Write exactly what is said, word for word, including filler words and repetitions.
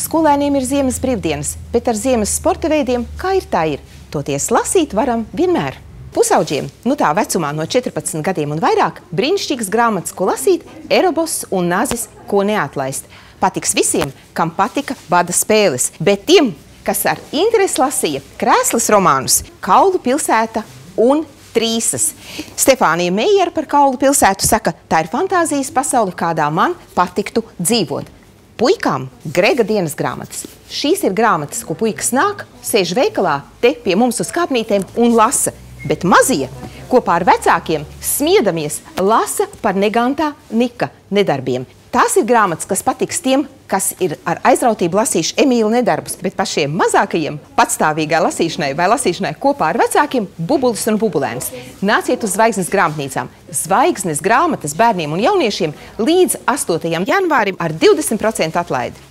Skolēniem ir ziemas brīvdienas, bet ar ziemas sporta veidiem kā ir tā ir. Toties lasīt varam vienmēr. Pusauģiem, nu tā vecumā no četrpadsmit gadiem un vairāk, brīnišķīgas grāmatas, ko lasīt, Eroboss un Nazis, ko neatlaist. Patiks visiem, kam patika bada spēles, bet tiem, kas ar interesi lasīja Krēslas romānus, Kaulu pilsēta un Trīsas. Stefānija Meijera par Kaulu pilsētu saka, tā ir fantāzijas pasaule, kādā man patiktu dzīvot. Puikām Grega dienas grāmatas. Šīs ir grāmatas, ko puikas nāk, sēž veikalā te pie mums uz kāpnītēm un lasa. Bet mazie kopā ar vecākiem smiedamies lasa par negantā Nika nedarbiem. Tās ir grāmatas, kas patiks tiem, kas ir ar aizrautību lasījuši Emīla nedarbus, bet pašiem mazākajiem patstāvīgai lasīšanai vai lasīšanai kopā ar vecākiem Bubulis un Bubulēns. Nāciet uz Zvaigznes grāmatnīcām. Zvaigznes grāmatas bērniem un jauniešiem līdz astotajam janvārim ar divdesmit procentu atlaidi.